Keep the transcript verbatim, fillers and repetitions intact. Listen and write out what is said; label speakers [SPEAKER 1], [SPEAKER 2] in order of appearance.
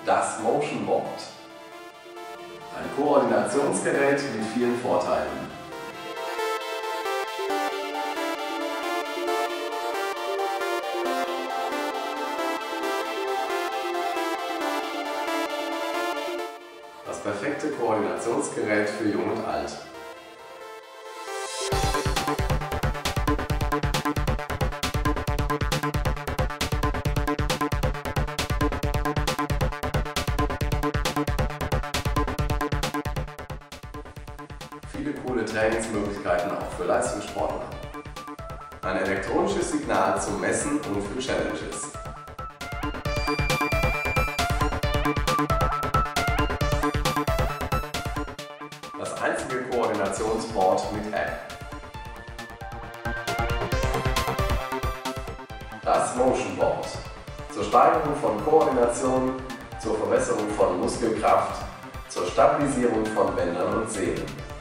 [SPEAKER 1] Das Motion Board. Ein Koordinationsgerät mit vielen Vorteilen. Das perfekte Koordinationsgerät für Jung und Alt. Viele coole Trainingsmöglichkeiten auch für Leistungssportler. Ein elektronisches Signal zum Messen und für Challenges. Das einzige Koordinationsboard mit App. Das Motion Board. Zur Steigerung von Koordination, zur Verbesserung von Muskelkraft, zur Stabilisierung von Bändern und Sehnen.